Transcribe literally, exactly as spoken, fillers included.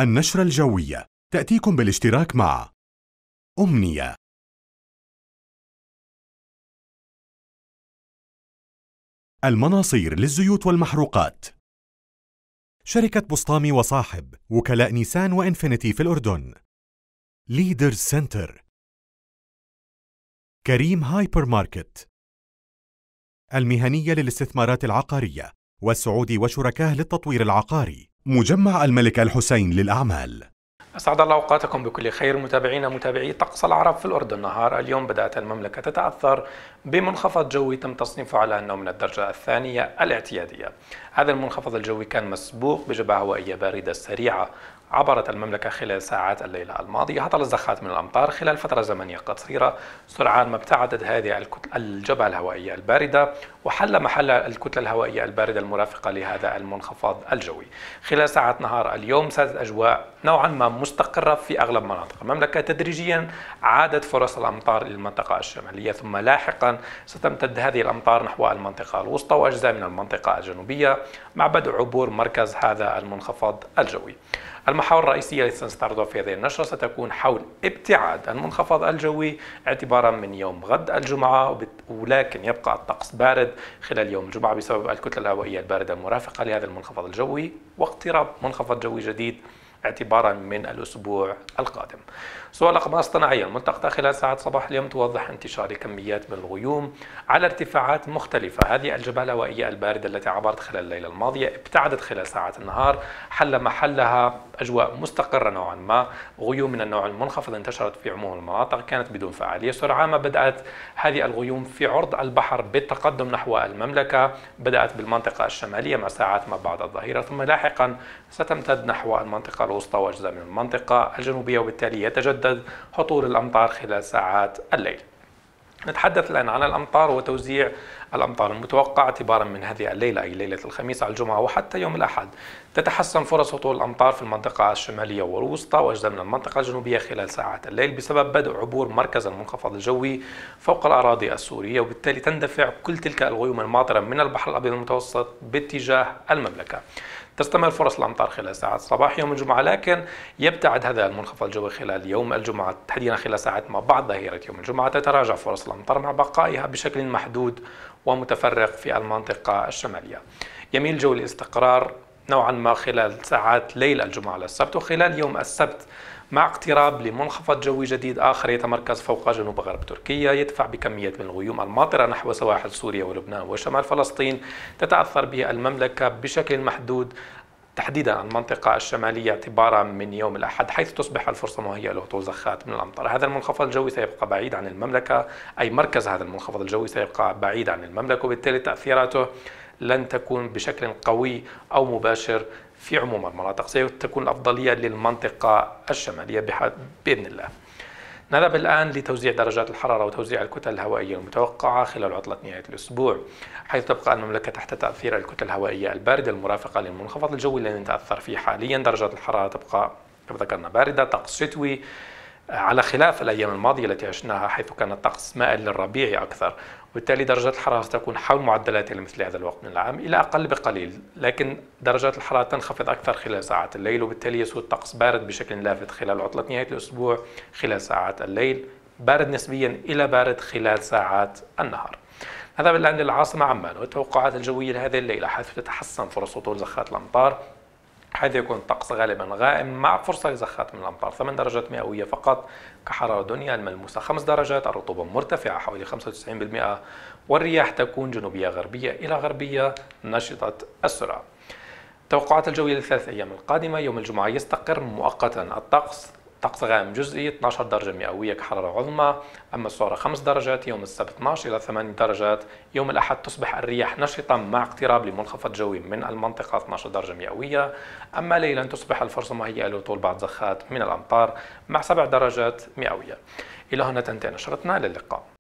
النشرة الجوية تأتيكم بالاشتراك مع أمنية. المناصير للزيوت والمحروقات. شركة بسطامي وصاحب، وكلاء نيسان وإنفينيتي في الأردن. ليدرز سنتر. كريم هايبر ماركت. المهنية للاستثمارات العقارية، والسعودي وشركاه للتطوير العقاري. مجمع الملك الحسين للأعمال. أسعد الله أوقاتكم بكل خير متابعينا متابعي طقس العرب في الأردن. نهار اليوم بدأت المملكة تتأثر بمنخفض جوي تم تصنيفه على أنه من الدرجة الثانية الاعتيادية. هذا المنخفض الجوي كان مسبوق بجبهة هوائية باردة سريعة عبرت المملكة خلال ساعات الليلة الماضية، هطل زخات من الأمطار خلال فترة زمنية قصيرة سرعان ما ابتعدت هذه الجبهة الهوائية الباردة وحل محل الكتلة الهوائية الباردة المرافقة لهذا المنخفض الجوي. خلال ساعات نهار اليوم سادت أجواء نوعا ما مستقرة في أغلب مناطق المملكة. تدريجيا عادت فرص الأمطار للمنطقة الشمالية، ثم لاحقا ستمتد هذه الأمطار نحو المنطقة الوسطى وأجزاء من المنطقة الجنوبية مع بدء عبور مركز هذا المنخفض الجوي. المحاور الرئيسية التي سنستعرضها في هذه النشرة ستكون حول ابتعاد المنخفض الجوي اعتبارا من يوم غد الجمعة، ولكن يبقى الطقس بارد خلال يوم الجمعة بسبب الكتلة الهوائية الباردة المرافقة لهذا المنخفض الجوي واقتراب منخفض جوي جديد اعتبارا من الأسبوع القادم. صور الأقمار الصناعية الملتقطة خلال ساعات صباح اليوم توضح انتشار كميات من الغيوم على ارتفاعات مختلفة. هذه الجبهة الهوائية الباردة التي عبرت خلال الليلة الماضية ابتعدت خلال ساعات النهار، حل محلها أجواء مستقرة نوعا ما. غيوم من النوع المنخفض انتشرت في عموم المناطق كانت بدون فعالية. سرعان ما بدأت هذه الغيوم في عرض البحر بالتقدم نحو المملكة، بدأت بالمنطقة الشمالية مع ساعات ما بعد الظهيرة، ثم لاحقا ستمتد نحو المنطقة الوسطى وأجزاء من المنطقة الجنوبية، وبالتالي يتجدد هطول الأمطار خلال ساعات الليل. نتحدث الآن عن الأمطار وتوزيع الأمطار المتوقع اعتبارا من هذه الليلة، أي ليلة الخميس على الجمعة وحتى يوم الأحد. تتحسن فرص هطول الأمطار في المنطقة الشمالية والوسطى وأجزاء من المنطقة الجنوبية خلال ساعات الليل بسبب بدء عبور مركز المنخفض الجوي فوق الأراضي السورية، وبالتالي تندفع كل تلك الغيوم الماطرة من البحر الأبيض المتوسط باتجاه المملكة. تستمر فرص الأمطار خلال ساعات صباح يوم الجمعة، لكن يبتعد هذا المنخفض الجوي خلال يوم الجمعة تحديدا خلال ساعات ما بعد ظهيرة يوم الجمعة. تتراجع فرص الأمطار مع بقائها بشكل محدود ومتفرق في المنطقة الشمالية. يميل جو الاستقرار نوعا ما خلال ساعات ليل الجمعة للسبت، وخلال يوم السبت مع اقتراب لمنخفض جوي جديد آخر يتمركز فوق جنوب غرب تركيا يدفع بكمية من الغيوم الماطرة نحو سواحل سوريا ولبنان وشمال فلسطين. تتأثر بها المملكة بشكل محدود تحديدا المنطقة الشمالية اعتبارا من يوم الأحد، حيث تصبح الفرصة مهيئة لهطول زخات من الأمطار. هذا المنخفض الجوي سيبقى بعيد عن المملكة، أي مركز هذا المنخفض الجوي سيبقى بعيد عن المملكة، وبالتالي تأثيراته لن تكون بشكل قوي أو مباشر في عموم المناطق. ستكون الأفضلية للمنطقة الشمالية بإذن الله. نذهب الآن لتوزيع درجات الحرارة وتوزيع الكتل الهوائية المتوقعة خلال عطلة نهاية الأسبوع، حيث تبقى المملكة تحت تأثير الكتل الهوائية الباردة المرافقة للمنخفض الجوي الذي نتأثر فيه حاليا. درجات الحرارة تبقى كما ذكرنا باردة، طقس شتوي على خلاف الأيام الماضية التي عشناها حيث كان الطقس مائل للربيعي أكثر، وبالتالي درجات الحرارة ستكون حول معدلاتها لمثل هذا الوقت من العام إلى أقل بقليل، لكن درجات الحرارة تنخفض أكثر خلال ساعات الليل، وبالتالي يسود طقس بارد بشكل لافت خلال عطلة نهاية الأسبوع خلال ساعات الليل، بارد نسبيا إلى بارد خلال ساعات النهار. نذهب الآن للعاصمة عمان والتوقعات الجوية لهذه الليلة، حيث تتحسن فرص هطول زخات الأمطار، حيث يكون الطقس غالبا غائم مع فرصة لزخات من الأمطار. ثمان درجات مئوية فقط كحرارة دنيا، الملموسة خمس درجات، الرطوبة مرتفعة حوالي خمسة وتسعين بالمئة، والرياح تكون جنوبية غربية إلى غربية نشطة السرعة. توقعات الجوية للثلاث أيام القادمة: يوم الجمعة يستقر مؤقتا الطقس، طقس غائم جزئي اثنتي عشرة درجة مئوية كحرارة عظمى، أما الصورة خمس درجات. يوم السبت اثنتي عشرة إلى ثمانية درجات. يوم الأحد تصبح الرياح نشطة مع اقتراب لمنخفض جوي من المنطقة اثنتي عشرة درجة مئوية، أما ليلا تصبح الفرصة مهيئة لهطول بعض زخات من الأمطار مع سبع درجات مئوية. إلى هنا تنتهي نشرتنا، إلى اللقاء.